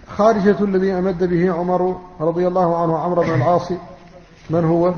خارجة الذي أمد به عمر رضي الله عنه عمرو بن العاص من هو؟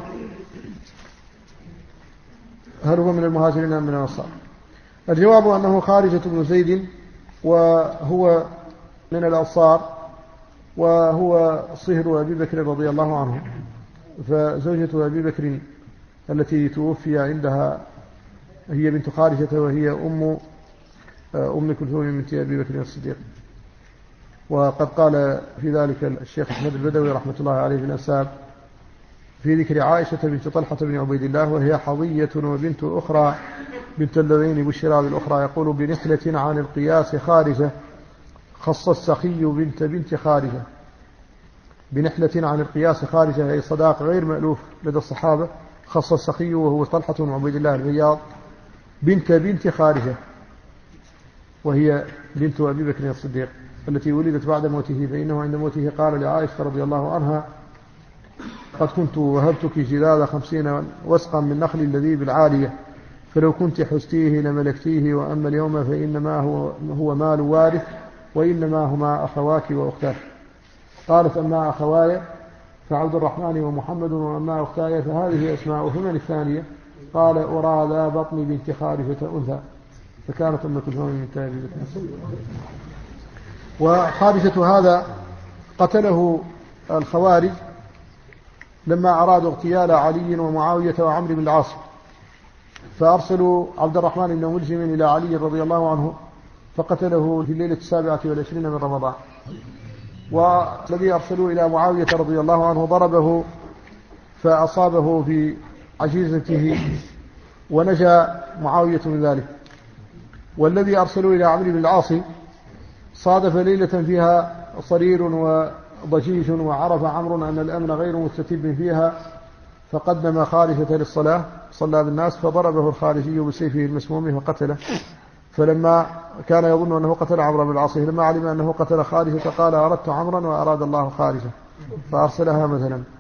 هل هو من المهاجرين أم من الأنصار؟ الجواب أنه خارجة بن زيد، وهو من الأنصار، وهو صهر أبي بكر رضي الله عنه، فزوجة أبي بكر التي توفي عندها هي بنت خارجة، وهي أم كلثوم بنت أبي بكر الصديق. وقد قال في ذلك الشيخ أحمد البدوي رحمة الله عليه في الأنساب في ذكر عائشة بنت طلحة بن عبيد الله، وهي حظية وبنت أخرى بنت اللذين بشرى بالأخرى، يقول بنحلة عن القياس خارجة، خص السخي بنت خارجة. بنحلة عن القياس خارجة أي صداق غير مألوف لدى الصحابة، خص السخي وهو طلحة بن عبيد الله البياض بنت خارجة، وهي بنت أبي بكر الصديق التي ولدت بعد موته، فإنه عند موته قال لعائشة رضي الله عنها: قد كنت وهبتك جلال 50 وسقا من نخل الذي بالعالية، فلو كنت حستيه لملكتيه، وأما اليوم فإنما هو مال وارث، وإنما هما أخواك وأختاك. قالت: أما أخواي فعبد الرحمن ومحمد، وأما أختاي فهذه أسماء، فمن الثانية؟ قال: أرى ذا بطن بنت خارجة أنثى، فكانت أم كلثوم من أبي بكر. وخارجة هذا قتله الخوارج لما أرادوا اغتيال علي ومعاوية وعمرو بن العاص، فأرسلوا عبد الرحمن بن ملجم إلى علي رضي الله عنه فقتله في الليلة 27 من رمضان. والذي أرسلوا إلى معاوية رضي الله عنه ضربه فأصابه في عجيزته ونجا معاوية من ذلك. والذي أرسلوا إلى عمرو بن العاص صادف ليلة فيها صرير وضجيج، وعرف عمرو أن الأمن غير مستتب فيها، فقدم خارجة للصلاة، صلى بالناس، فضربه الخارجي بسيفه المسموم فقتله. فلما كان يظن أنه قتل عمرو بن العاص، لما علم أنه قتل خارجة قال: أردت عمرا وأراد الله خارجة، فأرسلها مثلا.